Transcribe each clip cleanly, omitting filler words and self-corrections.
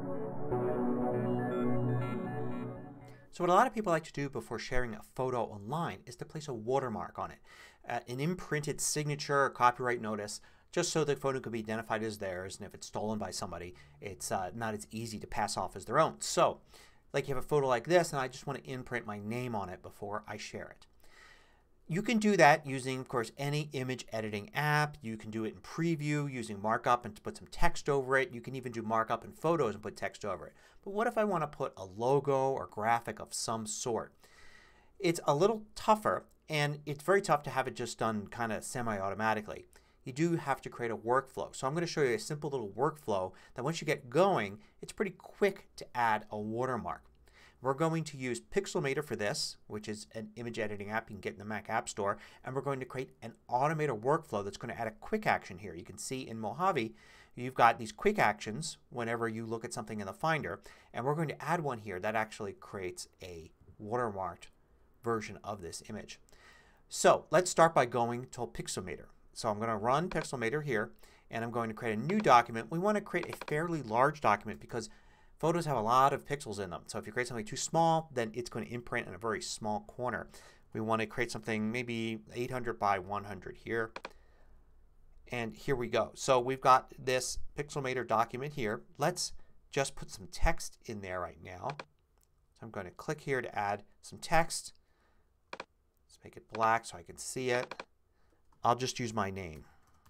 So what a lot of people like to do before sharing a photo online is to place a watermark on it. An imprinted signature or copyright notice, just so the photo could be identified as theirs, and if it's stolen by somebody it's not as easy to pass off as their own. So like you have a photo like this and I just want to imprint my name on it before I share it. You can do that using, of course, any image editing app. You can do it in preview using markup and put some text over it. You can even do markup in photos and put text over it. But what if I want to put a logo or graphic of some sort? It's a little tougher, and it's very tough to have it just done kind of semi-automatically. You do have to create a workflow. So I'm going to show you a simple little workflow that once you get going it's pretty quick to add a watermark. We're going to use Pixelmator for this, which is an image editing app you can get in the Mac App Store, and we're going to create an Automator workflow that's going to add a quick action here. You can see in Mojave you've got these quick actions whenever you look at something in the Finder, and we're going to add one here that actually creates a watermarked version of this image. So let's start by going to Pixelmator. So I'm going to run Pixelmator here and I'm going to create a new document. We want to create a fairly large document because photos have a lot of pixels in them. So if you create something too small then it's going to imprint in a very small corner. We want to create something maybe 800 by 100 here. And here we go. So we've got this Pixelmator document here. Let's just put some text in there right now. So I'm going to click here to add some text. Let's make it black so I can see it. I'll just use my name.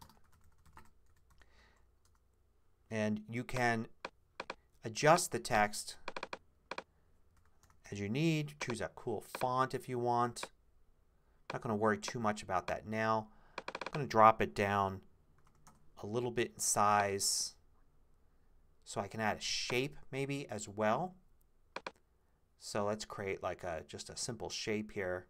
And you can adjust the text as you need. Choose a cool font if you want. I'm not going to worry too much about that now. I'm going to drop it down a little bit in size so I can add a shape maybe as well. So let's create like just a simple shape here.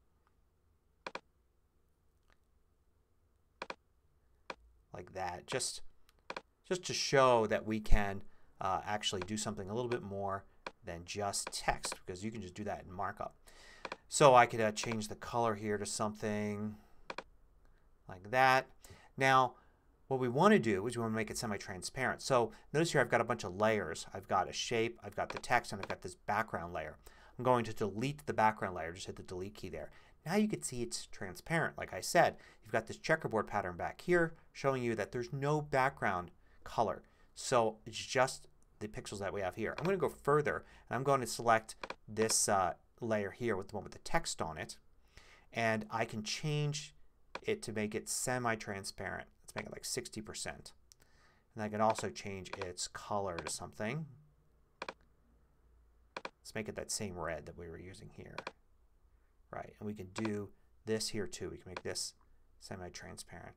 Like that. Just to show that we can actually do something a little bit more than just text, because you can just do that in markup. So I could change the color here to something like that. Now what we want to do is we want to make it semi-transparent. So notice here I've got a bunch of layers. I've got a shape, I've got the text, and I've got this background layer. I'm going to delete the background layer. Just hit the delete key there. Now you can see it's transparent. Like I said, you've got this checkerboard pattern back here showing you that there's no background color. So it's just the pixels that we have here. I'm going to go further and I'm going to select this layer here with the one with the text on it, and I can change it to make it semi-transparent. Let's make it like 60%. And I can also change its color to something. Let's make it that same red that we were using here. Right, and we can do this here too. We can make this semi-transparent.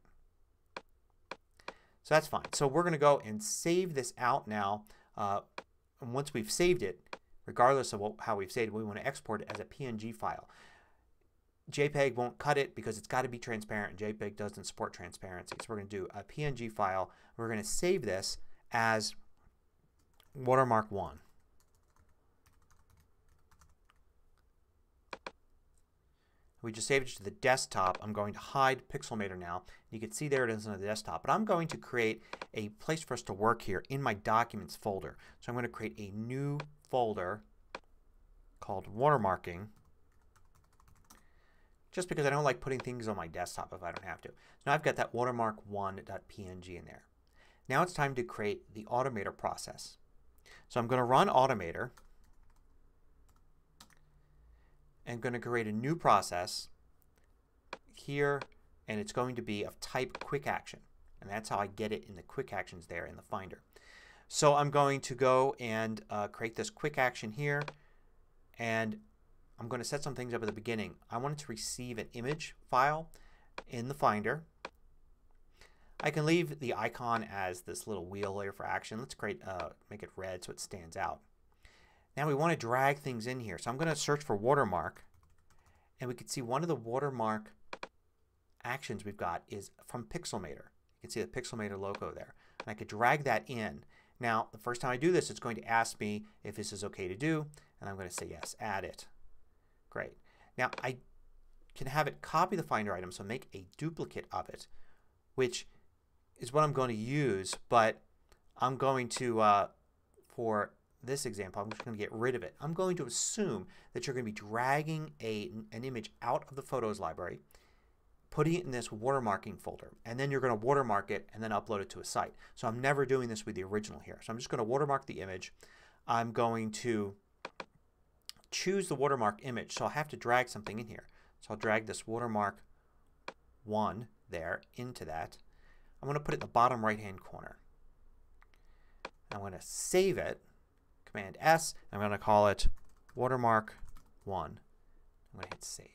So that's fine. So we're going to go and save this out now. And once we've saved it, regardless of how we've saved it, we want to export it as a PNG file. JPEG won't cut it because it's got to be transparent. JPEG doesn't support transparency. So we're going to do a PNG file. We're going to save this as Watermark 1. We just saved it to the desktop. I'm going to hide Pixelmator now. You can see there it is on the desktop. But I'm going to create a place for us to work here in my Documents folder. So I'm going to create a new folder called Watermarking, just because I don't like putting things on my desktop if I don't have to. So now I've got that watermark1.png in there. Now it's time to create the Automator process. So I'm going to run Automator. I'm going to create a new process here, and it's going to be of type quick action, and that's how I get it in the quick actions there in the Finder. So I'm going to go and create this quick action here, and I'm going to set some things up at the beginning. I want it to receive an image file in the Finder. I can leave the icon as this little wheel here for action. Let's make it red so it stands out. Now we want to drag things in here. So I'm going to search for watermark, and we can see one of the watermark actions we've got is from Pixelmator. You can see the Pixelmator logo there. And I could drag that in. Now the first time I do this it's going to ask me if this is okay to do, and I'm going to say yes, add it. Great. Now I can have it copy the Finder item, so make a duplicate of it, which is what I'm going to use, but I'm going to for this example, I'm just going to get rid of it. I'm going to assume that you're going to be dragging an image out of the Photos library, putting it in this watermarking folder, and then you're going to watermark it and then upload it to a site. So I'm never doing this with the original here. So I'm just going to watermark the image. I'm going to choose the watermark image. So I'll have to drag something in here. So I'll drag this watermark 1 there into that. I'm going to put it in the bottom right hand corner. I'm going to save it. Command S. I'm going to call it Watermark 1. I'm going to hit save.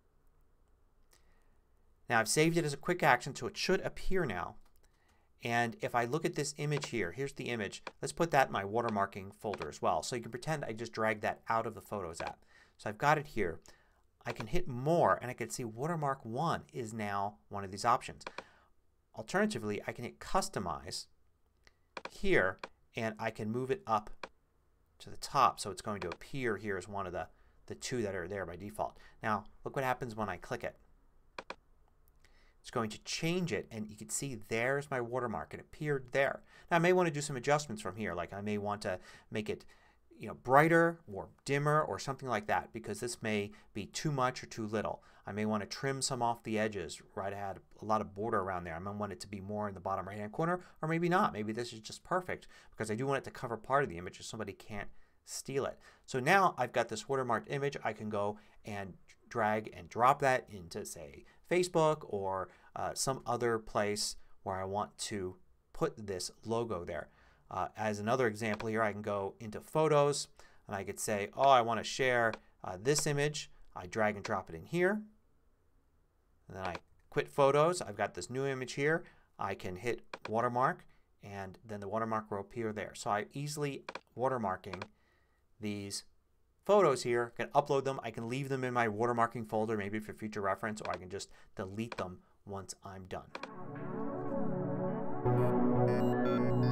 Now I've saved it as a quick action so it should appear now. And if I look at this image here, here's the image. Let's put that in my watermarking folder as well. So you can pretend I just dragged that out of the Photos app. So I've got it here. I can hit more and I can see Watermark 1 is now one of these options. Alternatively, I can hit Customize here and I can move it up to the top so it's going to appear here as one of the two that are there by default. Now look what happens when I click it. It's going to change it and you can see there's my watermark. It appeared there. Now I may want to do some adjustments from here. Like I may want to make it brighter or dimmer or something like that because this may be too much or too little. I may want to trim some off the edges. Right, I had a lot of border around there. I might want it to be more in the bottom right hand corner or maybe not. Maybe this is just perfect because I do want it to cover part of the image so somebody can't steal it. So now I've got this watermarked image. I can go and drag and drop that into say Facebook or some other place where I want to put this logo there. As another example here, I can go into Photos and I could say, oh, I want to share this image. I drag and drop it in here. And then I quit Photos. I've got this new image here. I can hit Watermark and then the watermark will appear there. So I'm easily watermarking these photos here. I can upload them. I can leave them in my watermarking folder maybe for future reference or I can just delete them once I'm done.